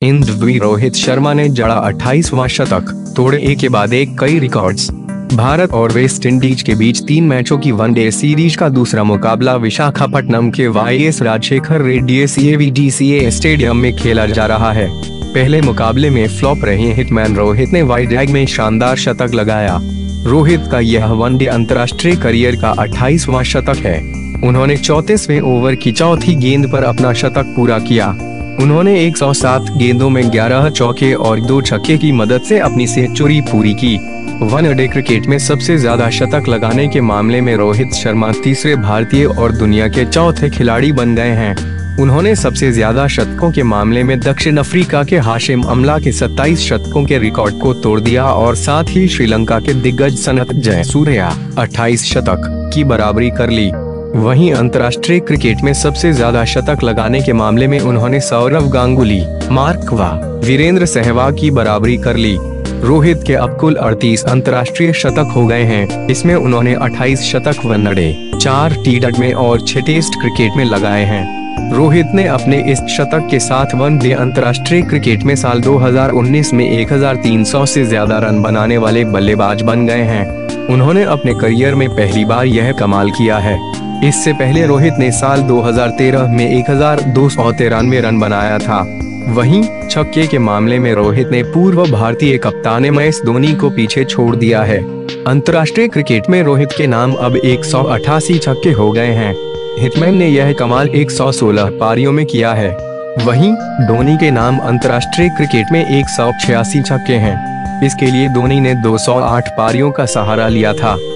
रोहित शर्मा ने जड़ा 28वां शतक, तोड़े एक के बाद एक कई रिकॉर्ड्स। भारत और वेस्ट इंडीज के बीच 3 मैचों की वनडे सीरीज का दूसरा मुकाबला विशाखापट्टनम के YS Rajasekhara Reddy CAVDCA stadium में खेला जा रहा है। पहले मुकाबले में फ्लॉप रहे हिटमैन रोहित ने वाइडेग में शानदार शतक लगाया। रोहित का यह वनडे अंतर्राष्ट्रीय करियर का 28वां शतक है। उन्होंने 34वें ओवर की चौथी गेंद पर अपना शतक पूरा किया। उन्होंने 107 गेंदों में 11 चौके और 2 छक्के की मदद से अपनी सेंचुरी पूरी की। वनडे क्रिकेट में सबसे ज्यादा शतक लगाने के मामले में रोहित शर्मा तीसरे भारतीय और दुनिया के चौथे खिलाड़ी बन गए हैं। उन्होंने सबसे ज्यादा शतकों के मामले में दक्षिण अफ्रीका के हाशिम अमला के 27 शतकों के रिकॉर्ड को तोड़ दिया और साथ ही श्रीलंका के दिग्गज सनथ जयसूर्या 28 शतक की बराबरी कर ली। वहीं अंतर्राष्ट्रीय क्रिकेट में सबसे ज्यादा शतक लगाने के मामले में उन्होंने सौरव गांगुली, मार्क वा, वीरेंद्र सहवाग की बराबरी कर ली। रोहित के अब कुल 38 अंतर्राष्ट्रीय शतक हो गए हैं। इसमें उन्होंने 28 शतक वनडे, 4 T20 और 6 टेस्ट क्रिकेट में लगाए हैं। रोहित ने अपने इस शतक के साथ वनडे अंतर्राष्ट्रीय क्रिकेट में साल 2019 में 1300 से ज्यादा रन बनाने वाले बल्लेबाज बन गए हैं। उन्होंने अपने करियर में पहली बार यह कमाल किया है। इससे पहले रोहित ने साल 2013 में 1293 रन बनाया था। वहीं छक्के के मामले में रोहित ने पूर्व भारतीय कप्तान MS धोनी को पीछे छोड़ दिया है। अंतर्राष्ट्रीय क्रिकेट में रोहित के नाम अब 188 छक्के हो गए हैं। हिटमैन ने यह कमाल 116 पारियों में किया है। वहीं धोनी के नाम अंतर्राष्ट्रीय क्रिकेट में 186 छक्के हैं। इसके लिए धोनी ने 208 पारियों का सहारा लिया था।